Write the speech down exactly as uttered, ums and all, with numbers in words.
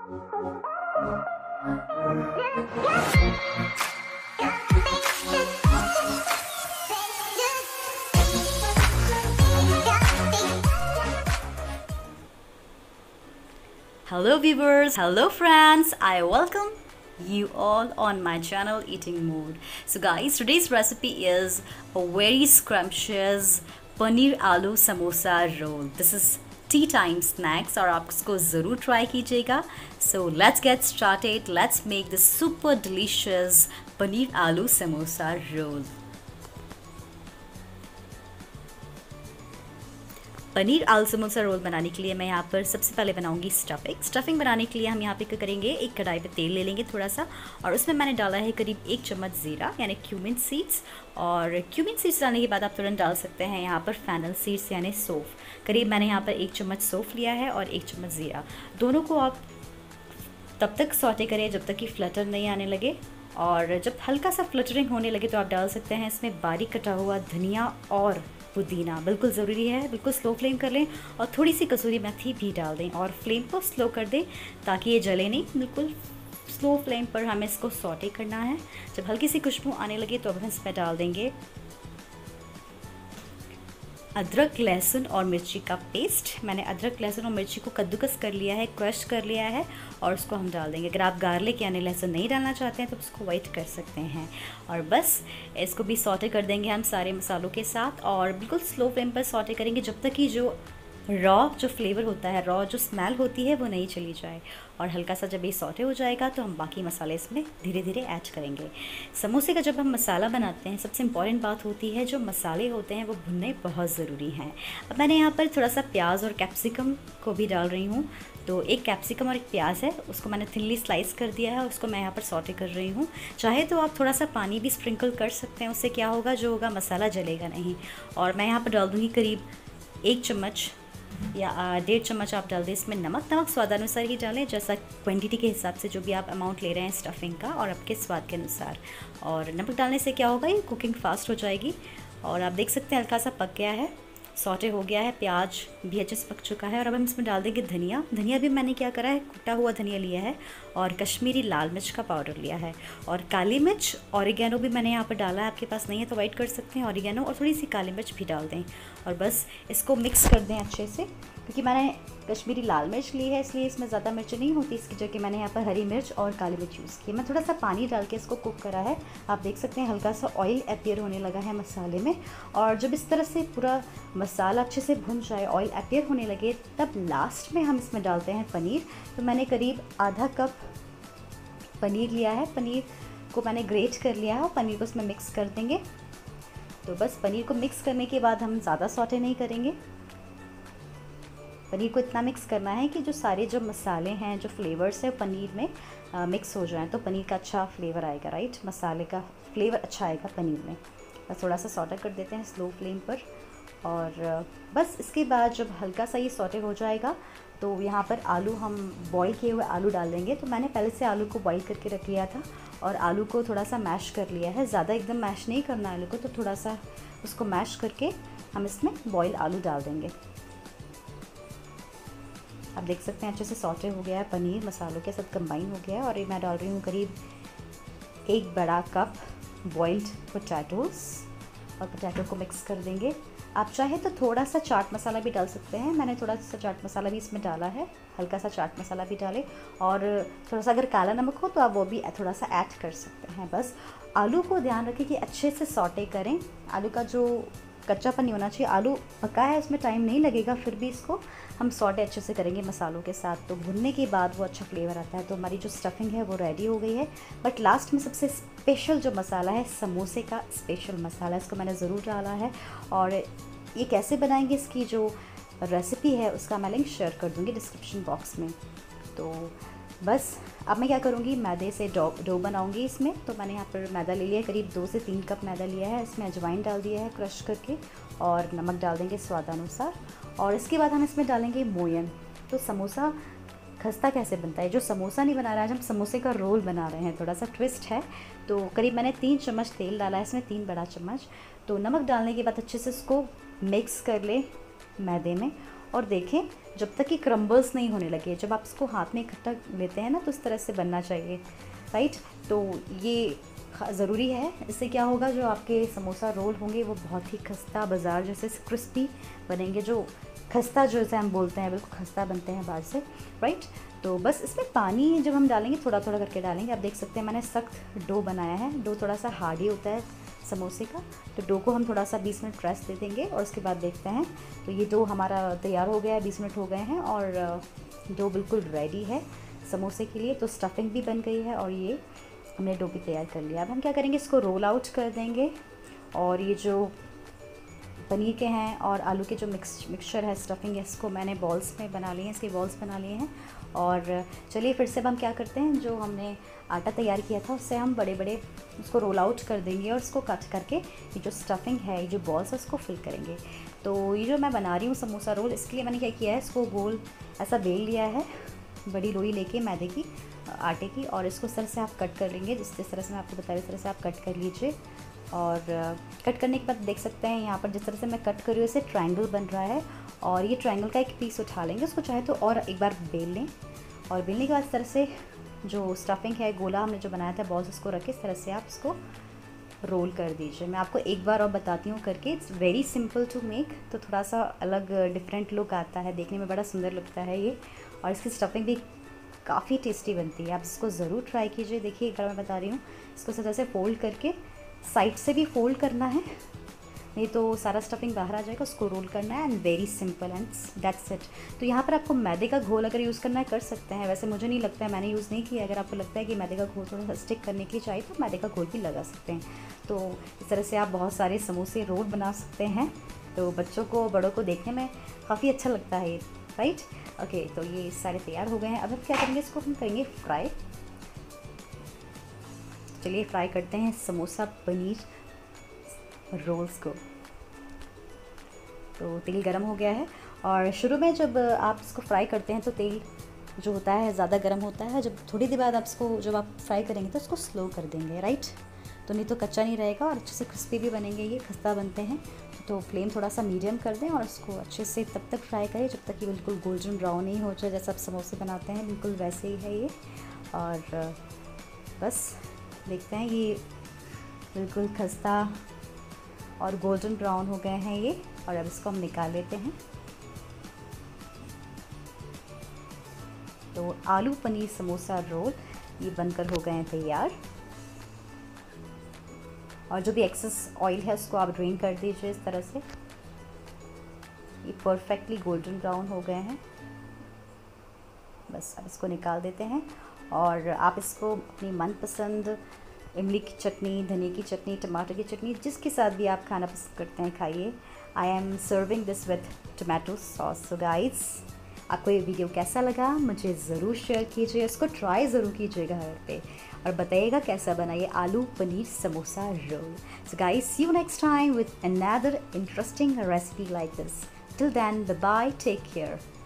Hello viewers, hello friends, I welcome you all on my channel Eating Mood. So guys, today's recipe is a very scrumptious paneer aloo samosa roll. This is tea time snacks और आप इसको ज़रूर try कीजिएगा. So let's get started. Let's make this super delicious paneer aloo samosa roll. Paneer आलू samosa role बनाने के लिए मैं यहाँ पर सबसे पहले बनाऊंगी स्टफिंग. स्टफिंग बनाने के लिए हम यहाँ पे क्या करेंगे, एक कढ़ाई पे तेल ले लेंगे थोड़ा सा, और उसमें मैंने डाला है करीब एक चम्मच ज़ीरा यानी क्यूमिन सीड्स. और क्यूमिन सीड्स डालने के बाद आप तुरंत डाल सकते हैं यहाँ पर फैनल सीड्स यानी सौंफ. करीब मैंने यहाँ पर एक चम्मच सौंफ लिया है और एक चम्मच ज़ीरा. दोनों को आप तब तक सौटे करें जब तक कि फ्लटर नहीं आने लगे, और जब हल्का सा फ्लटरिंग होने लगे तो आप डाल सकते हैं इसमें बारीक कटा हुआ धनिया और पुदीना. बिल्कुल ज़रूरी है, बिल्कुल स्लो फ्लेम कर लें, और थोड़ी सी कसूरी मेथी भी डाल दें और फ्लेम को स्लो कर दें ताकि ये जले नहीं. बिल्कुल स्लो फ्लेम पर हमें इसको सौटे करना है. जब हल्की सी खुशबू आने लगे तो अब हम इसमें डाल देंगे अदरक, लहसुन और मिर्ची का पेस्ट. मैंने अदरक, लहसुन और मिर्ची को कद्दूकस कर लिया है, क्रश कर लिया है, और उसको हम डाल देंगे. अगर आप गार्लिक यानी लहसुन नहीं डालना चाहते हैं तो उसको वाइट कर सकते हैं. और बस इसको भी सौटे कर देंगे हम सारे मसालों के साथ, और बिल्कुल स्लो फ्लेम पर सौटे करेंगे जब तक कि जो रॉ जो फ्लेवर होता है, रॉ जो स्मेल होती है वो नहीं चली जाए. और हल्का सा जब ये सौटे हो जाएगा तो हम बाकी मसाले इसमें धीरे धीरे ऐड करेंगे. समोसे का जब हम मसाला बनाते हैं सबसे इम्पॉर्टेंट बात होती है जो मसाले होते हैं वो भुनने बहुत ज़रूरी हैं. अब मैंने यहाँ पर थोड़ा सा प्याज और कैप्सिकम को भी डाल रही हूँ. तो एक कैप्सिकम और एक प्याज है, उसको मैंने थिनली स्लाइस कर दिया है, उसको मैं यहाँ पर सौटे कर रही हूँ. चाहे तो आप थोड़ा सा पानी भी स्प्रिंकल कर सकते हैं, उससे क्या होगा, जो होगा मसाला जलेगा नहीं. और मैं यहाँ पर डाल दूँगी करीब एक चम्मच या डेढ़ चम्मच आप डाल दें इसमें नमक. नमक स्वादानुसार ही डालें, जैसा क्वांटिटी के हिसाब से जो भी आप अमाउंट ले रहे हैं स्टफिंग का, और आपके स्वाद के अनुसार. और नमक डालने से क्या होगा, ये कुकिंग फास्ट हो जाएगी. और आप देख सकते हैं हल्का सा पक गया है, सौटे हो गया है, प्याज भी अच्छे से पक चुका है. और अब हम इसमें डाल देंगे धनिया. धनिया भी मैंने क्या करा है, कुटा हुआ धनिया लिया है, और कश्मीरी लाल मिर्च का पाउडर लिया है, और काली मिर्च, ऑरिगेनो भी मैंने यहाँ पर डाला है. आपके पास नहीं है तो वाइट कर सकते हैं ऑरिगेनो, और थोड़ी सी काली मिर्च भी डाल दें. और बस इसको मिक्स कर दें अच्छे से, क्योंकि मैंने कश्मीरी लाल मिर्च ली है इसलिए इसमें ज़्यादा मिर्च नहीं होती. इसकी जगह मैंने यहाँ पर हरी मिर्च और काली मिर्च यूज़ की. मैं थोड़ा सा पानी डाल के इसको कुक करा है. आप देख सकते हैं हल्का सा ऑयल अपीयर होने लगा है मसाले में. और जब इस तरह से पूरा मसाला अच्छे से भुन जाए, ऑयल अपीयर होने लगे, तब लास्ट में हम इसमें डालते हैं पनीर. तो मैंने करीब आधा कप पनीर लिया है. पनीर को मैंने ग्रेट कर लिया है और पनीर को इसमें मिक्स कर देंगे. तो बस पनीर को मिक्स करने के बाद हम ज़्यादा सौटे नहीं करेंगे. पनीर को इतना मिक्स करना है कि जो सारे जो मसाले हैं, जो फ्लेवर्स है पनीर में आ, मिक्स हो जाएं, तो पनीर का अच्छा फ्लेवर आएगा. राइट, मसाले का फ्लेवर अच्छा आएगा पनीर में. बस थोड़ा सा सौटे कर देते हैं स्लो फ्लेम पर. और बस इसके बाद जब हल्का सा ये सौटे हो जाएगा तो यहाँ पर आलू, हम बॉईल किए हुए आलू डाल देंगे. तो मैंने पहले से आलू को बॉईल करके रख लिया था, और आलू को थोड़ा सा मैश कर लिया है. ज़्यादा एकदम मैश नहीं करना आलू को, तो थोड़ा सा उसको मैश करके हम इसमें बॉईल आलू डाल देंगे. आप देख सकते हैं अच्छे से सौटे हो गया है, पनीर मसालों के साथ कंबाइन हो गया है. और ये मैं डाल रही हूँ करीब एक बड़ा कप बॉइल्ड पोटैटोज़, और पोटैटो को मिक्स कर देंगे. आप चाहे तो थोड़ा सा चाट मसाला भी डाल सकते हैं. मैंने थोड़ा सा चाट मसाला भी इसमें डाला है, हल्का सा चाट मसाला भी डालें. और थोड़ा सा अगर काला नमक हो तो आप वो भी थोड़ा सा ऐड कर सकते हैं. बस आलू को ध्यान रखें कि अच्छे से सौटे करें. आलू का जो कच्चापन नहीं होना चाहिए. आलू पका है, इसमें टाइम नहीं लगेगा, फिर भी इसको हम सौटे अच्छे से करेंगे मसालों के साथ, तो भुनने के बाद वो अच्छा फ्लेवर आता है. तो हमारी जो स्टफिंग है वो रेडी हो गई है. बट लास्ट में सबसे स्पेशल जो मसाला है, समोसे का स्पेशल मसाला, इसको मैंने ज़रूर डाला है. और ये कैसे बनाएंगे, इसकी जो रेसिपी है उसका मैं लिंक शेयर कर दूँगी डिस्क्रिप्शन बॉक्स में. तो बस अब मैं क्या करूँगी, मैदे से डो डो बनाऊँगी इसमें. तो मैंने यहाँ पर मैदा ले लिया है, करीब दो से तीन कप मैदा लिया है. इसमें अजवाइन डाल दिया है क्रश करके, और नमक डाल देंगे स्वादानुसार. और इसके बाद हम इसमें डालेंगे मोयन. तो समोसा खस्ता कैसे बनता है, जो समोसा नहीं बना रहा है, हम समोसे का रोल बना रहे हैं. थोड़ा सा ट्विस्ट है. तो करीब मैंने तीन चम्मच तेल डाला है इसमें, तीन बड़ा चम्मच. तो नमक डालने के बाद अच्छे से इसको मिक्स कर ले मैदे में, और देखें जब तक कि क्रम्बल्स नहीं होने लगे। जब आप इसको हाथ में इकट्ठा लेते हैं ना तो इस तरह से बनना चाहिए, राइट। तो ये ज़रूरी है, इससे क्या होगा, जो आपके समोसा रोल होंगे वो बहुत ही खस्ता बाज़ार जैसे क्रिस्पी बनेंगे। जो खस्ता जैसे हम बोलते हैं, बिल्कुल खस्ता बनते हैं बाहर से, राइट। तो बस इसमें पानी जब हम डालेंगे थोड़ा थोड़ा करके डालेंगे। आप देख सकते हैं मैंने सख्त डो बनाया है। डो थोड़ा सा हार्डी होता है समोसे का, तो डो को हम थोड़ा सा बीस मिनट रेस्ट दे देंगे और उसके बाद देखते हैं। तो ये डो हमारा तैयार हो गया है, बीस मिनट हो गए हैं और डो बिल्कुल रेडी है समोसे के लिए। तो स्टफिंग भी बन गई है और ये हमने डो भी तैयार कर लिया। अब हम क्या करेंगे, इसको रोल आउट कर देंगे और ये जो पनीर के हैं और आलू के जो मिक्स मिक्सचर है, स्टफिंग है, इसको मैंने बॉल्स में बना लिए हैं, इसके बॉल्स बना लिए हैं। और चलिए फिर से अब हम क्या करते हैं, जो हमने आटा तैयार किया था उससे हम बड़े बड़े उसको रोल आउट कर देंगे और उसको कट करके ये जो स्टफिंग है, ये जो बॉल्स है, उसको फिल करेंगे। तो ये जो मैं बना रही हूँ समोसा रोल, इसके लिए मैंने क्या किया है, इसको गोल ऐसा बेल लिया है, बड़ी लोई लेके मैदे की, आटे की, और इसको इस तरह से आप कट कर लेंगे। जिस जिस तरह से मैं आपको बताया इस तरह से आप कट कर लीजिए। और कट करने के बाद देख सकते हैं यहाँ पर जिस तरह से मैं कट कर रही हूँ इसे ट्रायंगल बन रहा है। और ये ट्रायंगल का एक पीस उठा लेंगे, उसको चाहे तो और एक बार बेल लें। और बेलने के बाद इस तरह से जो स्टफिंग है, गोला हमने जो बनाया था बॉल्स, उसको रख के इस तरह से आप इसको रोल कर दीजिए। मैं आपको एक बार और बताती हूँ करके। It's very simple to make, तो थोड़ा सा अलग डिफरेंट लुक आता है, देखने में बड़ा सुंदर लगता है ये। और इसकी स्टफिंग भी काफ़ी टेस्टी बनती है, आप इसको ज़रूर ट्राई कीजिए। देखिए एक बार मैं बता रही हूँ, इसको इस तरह से फोल्ड करके साइड से भी फोल्ड करना है, नहीं तो सारा स्टफिंग बाहर आ जाएगा। उसको रोल करना है and very simple and that's it. तो यहाँ पर आपको मैदे का घोल अगर यूज़ करना है कर सकते हैं, वैसे मुझे नहीं लगता है, मैंने यूज़ नहीं किया। अगर आपको लगता है कि मैदे का घोल थोड़ा सा स्टिक करने के लिए चाहिए तो मैदे का घोल भी लगा सकते हैं। तो इस तरह से आप बहुत सारे समोसे रोल बना सकते हैं। तो बच्चों को बड़ों को देखने में काफ़ी अच्छा लगता है, राइट। ओके, तो ये सारे तैयार हो गए हैं। अब हम क्या करेंगे, इसको हम करेंगे फ्राई। चलिए फ्राई करते हैं समोसा पनीर रोल्स को। तो तेल गरम हो गया है और शुरू में जब आप इसको फ्राई करते हैं तो तेल जो होता है ज़्यादा गर्म होता है। जब थोड़ी देर बाद आप इसको जब आप फ्राई करेंगे तो इसको स्लो कर देंगे, राइट। तो नहीं तो कच्चा नहीं रहेगा और अच्छे से क्रिस्पी भी बनेंगे, ये खस्ता बनते हैं। तो फ्लेम थोड़ा सा मीडियम कर दें और इसको अच्छे से तब तक फ्राई करें जब तक कि बिल्कुल गोल्डन ब्राउन नहीं हो जाए। जैसे आप समोसे बनाते हैं बिल्कुल वैसे ही है ये। और बस देखते हैं, ये बिल्कुल खस्ता और गोल्डन ब्राउन हो गए हैं ये। और अब इसको हम निकाल लेते हैं। तो आलू पनीर समोसा रोल ये बनकर हो गए हैं तैयार। और जो भी एक्सेस ऑयल है उसको आप ड्रेन कर दीजिए इस तरह से। ये परफेक्टली गोल्डन ब्राउन हो गए हैं। बस अब इसको निकाल देते हैं और आप इसको अपनी मनपसंद इमली की चटनी, धनिया की चटनी, टमाटर की चटनी, जिसके साथ भी आप खाना पसंद करते हैं खाइए। I am serving this with tomato sauce. So guys, आपको ये वीडियो कैसा लगा मुझे ज़रूर शेयर कीजिए, इसको ट्राई ज़रूर कीजिएगा घर पे और बताइएगा कैसा बना ये आलू paneer samosa roll. So guys, see you next time with another interesting recipe like this. Till then, bye bye, take care.